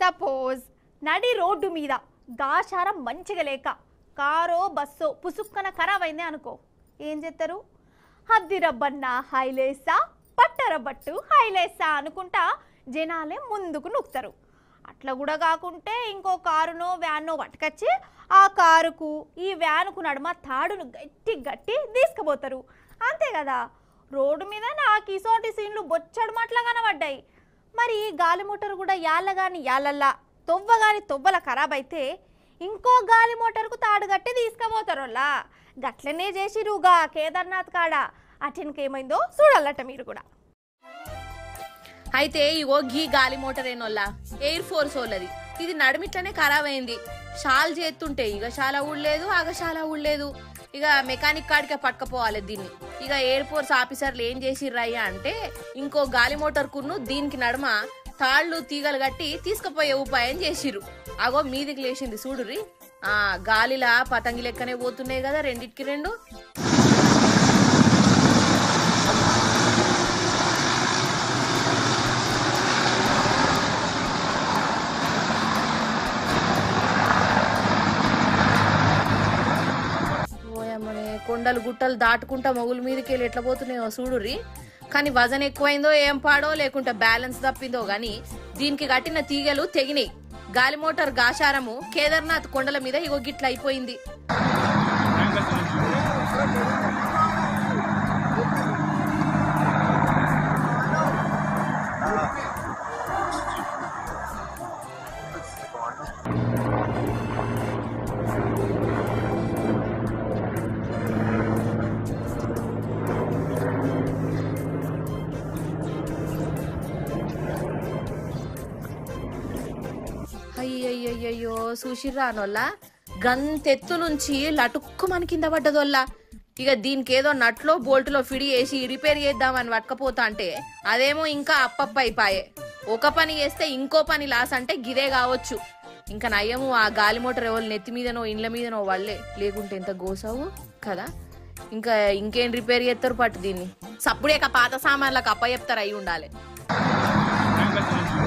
Suppose నడి road మీద గాచారం మంచిగా లేక కారో బస్సో పుసుక్కన ఖరాబ్ అయింది అనుకో, ఏం చేస్తారు? హద్దిరబ్బన్న హైలేసా పట్టరబట్టు హైలేసా అనుకుంటా జనాలే ముందుకు నొక్కుతారు. అట్లా కూడా కాకుంటే ఇంకో కారునో వ్యాన్నో పట్టుకొచ్చి ఆ కారుకు ఈ వ్యానుకు నడుమ తాడును గట్టి గట్టి తీసుకుపోతారు. అంతే కదా. రోడ్డు మీద నాకు ఇసోటి సీన్లు బొచ్చడు మాటలా కనబడ్డాయి. మరి గాలి మోటార్ కూడా యాళ్ళ కానీ యాళ్ళల్లా తొవ్వ కానీ తొవ్వల ఖరాబ్ అయితే ఇంకో గాలి మోటార్కు తాడు కట్టి తీసుకుపోతారోలా. గట్లనే చేసిరుగా కేదార్నాథ్ కాడ. అటెన్కేమైందో చూడాలట మీరు కూడా. అయితే ఇగో గీ గాలి మోటార్ ఏనోల్లా ఎయిర్ ఫోర్స్ వాళ్ళది. ఇది నడిమిట్లనే ఖరాబ్ అయింది. షాల్ చేస్తుంటే ఇక చాలా ఊడలేదు, ఆగ చాలా ఊడలేదు. ఇక మెకానిక్ కాడికే పట్టుకపోవాలి దీన్ని. ఇక ఎయిర్ ఫోర్స్ ఆఫీసర్లు ఏం చేసిర్రయ్యా అంటే ఇంకో గాలి మోటార్ కున్ను దీనికి నడుమ తాళ్లు తీగలు కట్టి తీసుకుపోయే ఉపాయం చేసిర్రు. అగో మీదికి లేచింది చూడుర్రి. గాలిలా పతంగి లెక్కనే పోతున్నాయి కదా రెండిటికి రెండు. కొండలు గుట్టలు దాటుకుంటా మొగుల మీదకి వెళ్ళి ఎట్లా పోతున్నాయో చూడుర్రి. కానీ వజన్ ఎక్కువైందో ఏం పాడో లేకుంటే బ్యాలెన్స్ తప్పిందో గాని దీనికి కట్టిన తీగలు తెగినాయి. గాలి మోటార్ గాశారము కేదార్నాథ్ కొండల మీద ఇగో గిట్ల అయిపోయింది. అయ్యయ్యో చూసిర్రా అనోళ్ళ గంతెత్తు నుంచి లటుక్కు మన కింద పడ్డదోళ్ళ. ఇక దీనికి ఏదో నట్లో బోల్టులో ఫిడి వేసి రిపేర్ చేద్దామని పట్టుకపోతా అంటే అదేమో ఇంకా అప్పప్ప అయిపోయే. ఒక పని చేస్తే ఇంకో పని లాస్ అంటే గిదే కావచ్చు. ఇంకా నయ్యము ఆ గాలి మోటార్ ఎవరు నెత్తి మీదనో ఇండ్ల మీదనో వాళ్ళే, లేకుంటే ఎంత గోసావు కదా. ఇంకా ఇంకేం రిపేర్ చేస్తారు పట్టు దీన్ని. సప్పుడే పాత సామాన్లకు అప్ప చెప్తారు అయి ఉండాలి.